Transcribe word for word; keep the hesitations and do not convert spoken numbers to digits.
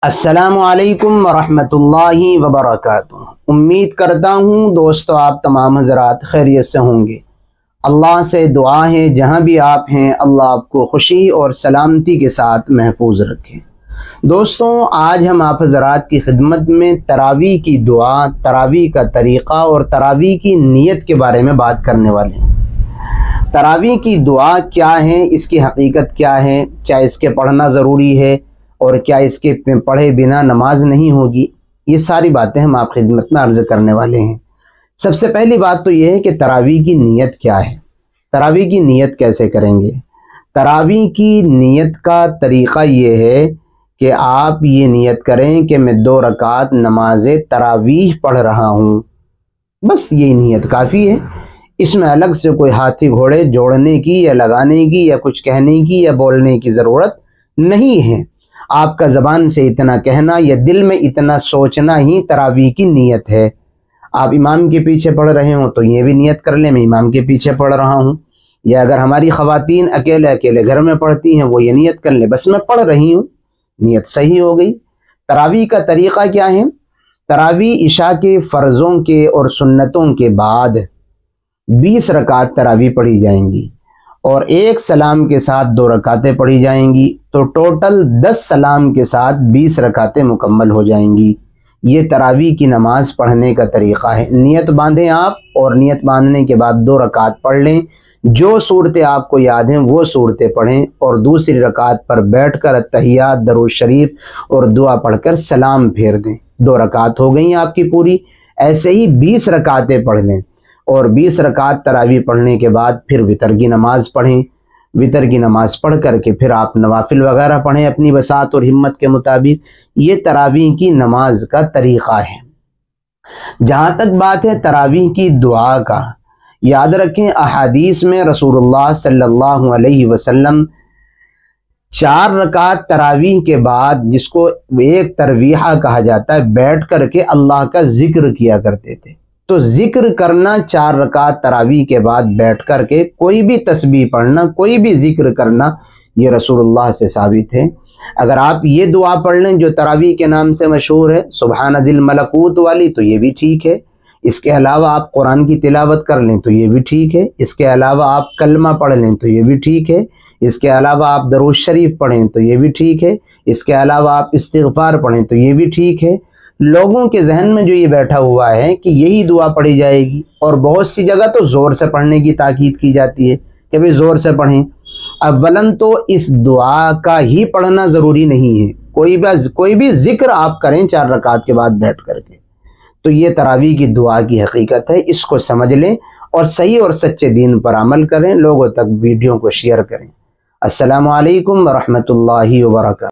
السلام علیکم ورحمۃ اللہ وبرکاتہ۔ امید کرتا ہوں دوستو آپ تمام حضرات خیریت سے ہوں گے۔ اللہ سے دعا ہے جہاں بھی آپ ہیں اللہ آپ کو خوشی اور سلامتی کے ساتھ محفوظ رکھیں۔ دوستوں آج ہم آپ حضرات کی خدمت میں تراویح کی دعا، تراویح کا طریقہ اور تراویح کی نیت کے بارے میں بات کرنے والے ہیں۔ تراویح کی دعا کیا ہے، اس کی حقیقت کیا ہے، کیا اس کے پڑھنا ضروری ہے اور کیا اس کے پڑھے بنا نماز نہیں ہوگی، یہ ساری باتیں ہم آپ خدمت میں عرض کرنے والے ہیں۔ سب سے پہلی بات تو یہ ہے کہ تراویح کی نیت کیا ہے، تراویح کی نیت کیسے کریں گے۔ تراویح کی نیت کا طریقہ یہ ہے کہ آپ یہ نیت کریں کہ میں دو رکعت نماز تراویح پڑھ رہا ہوں، بس یہی نیت کافی ہے۔ اس میں الگ سے کوئی ہاتھی گھوڑے جوڑنے کی یا لگانے کی یا کچھ کہنے کی یا بولنے کی ضرورت نہیں ہے۔ آپ کا زبان سے اتنا کہنا یا دل میں اتنا سوچنا ہی تراویح کی نیت ہے۔ آپ امام کے پیچھے پڑھ رہے ہوں تو یہ بھی نیت کر لیں میں امام کے پیچھے پڑھ رہا ہوں، یا اگر ہماری خواتین اکیلے اکیلے گھر میں پڑھتی ہیں وہ یہ نیت کر لیں بس میں پڑھ رہی ہوں، نیت صحیح ہو گئی۔ تراویح کا طریقہ کیا ہے؟ تراویح عشاء کے فرضوں کے اور سنتوں کے بعد بیس رکعت تراویح پڑھی جائیں گی اور ایک سلام کے ساتھ دو رکعتیں پڑھی جائیں گی، تو ٹوٹل دس سلام کے ساتھ بیس رکعتیں مکمل ہو جائیں گی۔ یہ تراویح کی نماز پڑھنے کا طریقہ ہے۔ نیت باندھیں آپ اور نیت باندھنے کے بعد دو رکعت پڑھ لیں، جو صورتیں آپ کو یاد ہیں وہ صورتیں پڑھیں اور دوسری رکعت پر بیٹھ کر تحیات، درود شریف اور دعا پڑھ کر سلام پھیر دیں۔ دو رکعت ہو گئیں آپ کی پوری۔ ایسے ہی بیس رکعتیں پڑھ لیں اور بیس رکعت تراویح پڑھنے کے بعد پھر وتر کی نماز پڑھیں۔ وتر کی نماز پڑھ کر کے پھر آپ نوافل وغیرہ پڑھیں اپنی وسعت اور ہمت کے مطابق۔ یہ تراویح کی نماز کا طریقہ ہے۔ جہاں تک بات ہے تراویح کی دعا کا، یاد رکھیں احادیث میں رسول اللہ صلی اللہ علیہ وسلم چار رکعت تراویح کے بعد، جس کو ایک ترویحہ کہا جاتا ہے، بیٹھ کر کے اللہ کا ذکر کیا کرتے تھے۔ تو ذکر کرنا چار رکعت تراویح کے بعد بیٹھ کر کے، کوئی بھی تسبیح پڑھنا، کوئی بھی ذکر کرنا، یہ رسول اللہ سے ثابت ہے۔ اگر آپ یہ دعا پڑھ لیں جو تراویح کے نام سے مشہور ہے، سبحان ذی الملکوت والی، تو یہ بھی ٹھیک ہے۔ اس کے علاوہ آپ قرآن کی تلاوت کر لیں تو یہ بھی ٹھیک ہے۔ اس کے علاوہ آپ کلمہ پڑھ لیں تو یہ بھی ٹھیک ہے۔ اس کے علاوہ آپ درود شریف پڑھیں تو یہ بھی ٹھیک ہے۔ اس کے علاوہ آپ استغفار پڑھیں تو یہ بھی ٹھیک ہے۔ لوگوں کے ذہن میں جو یہ بیٹھا ہوا ہے کہ یہی دعا پڑھی جائے گی، اور بہت سی جگہ تو زور سے پڑھنے کی تاکید کی جاتی ہے کہ بھئی زور سے پڑھیں۔ اولاً تو اس دعا کا ہی پڑھنا ضروری نہیں ہے، کوئی بھی کوئی بھی ذکر آپ کریں چار رکعت کے بعد بیٹھ کر کے، تو یہ تراویح کی دعا کی حقیقت ہے۔ اس کو سمجھ لیں اور صحیح اور سچے دین پر عمل کریں، لوگوں تک ویڈیو کو شیئر کریں۔ السلام علیکم ورحمۃ اللہ وبرکاتہ۔